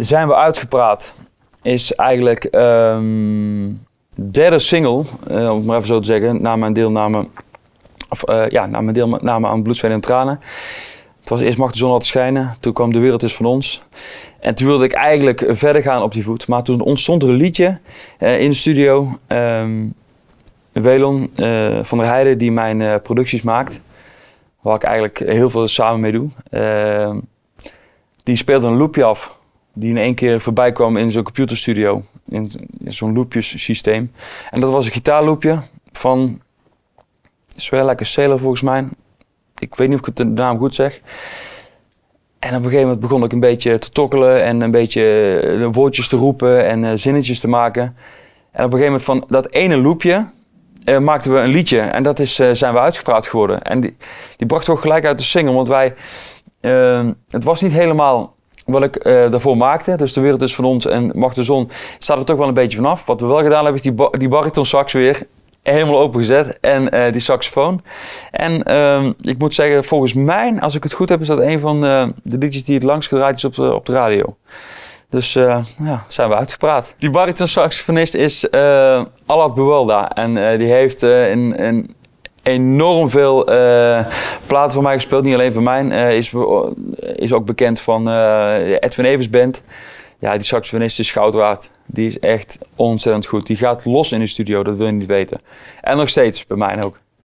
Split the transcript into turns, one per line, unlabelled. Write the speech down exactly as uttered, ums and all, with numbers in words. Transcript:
Zijn we uitgepraat is eigenlijk um, de derde single, uh, om het maar even zo te zeggen, na mijn deelname, of, uh, ja, na mijn deelname aan Bloed, Zweet en Tranen. Het was eerst Mag de zon laten schijnen, toen kwam De wereld is van ons. En toen wilde ik eigenlijk verder gaan op die voet. Maar toen ontstond er een liedje uh, in de studio. Um, Welon uh, van der Heijden, die mijn uh, producties maakt. Waar ik eigenlijk heel veel samen mee doe. Uh, die speelde een loopje af. Die in één keer voorbij kwam in zo'n computerstudio. In, in zo'n loopjes-systeem. En dat was een gitaarloopje van Swear Like a Sailor volgens mij. Ik weet niet of ik de naam goed zeg. En op een gegeven moment begon ik een beetje te tokkelen en een beetje woordjes te roepen en uh, zinnetjes te maken. En op een gegeven moment van dat ene loopje uh, maakten we een liedje. En dat is, uh, zijn we uitgepraat geworden. En die, die bracht ook gelijk uit de single, want wij, uh, het was niet helemaal wat ik uh, daarvoor maakte. Dus De wereld is van ons en Mag de zon staat er toch wel een beetje vanaf. Wat we wel gedaan hebben is die, ba die bariton sax weer helemaal opengezet en uh, die saxofoon. En uh, ik moet zeggen, volgens mij, als ik het goed heb, is dat een van uh, de liedjes die het langst gedraaid is op de, op de radio. Dus uh, ja, zijn we uitgepraat. Die bariton saxofonist is uh, Allard Buwalda en uh, die heeft uh, in, in enorm veel uh, platen van mij gespeeld, niet alleen van mij. Uh, is, is ook bekend van uh, Edwin Evers Band. Ja, die saxofonist is goud waard. Die is echt ontzettend goed. Die gaat los in de studio, dat wil je niet weten. En nog steeds, bij mij ook.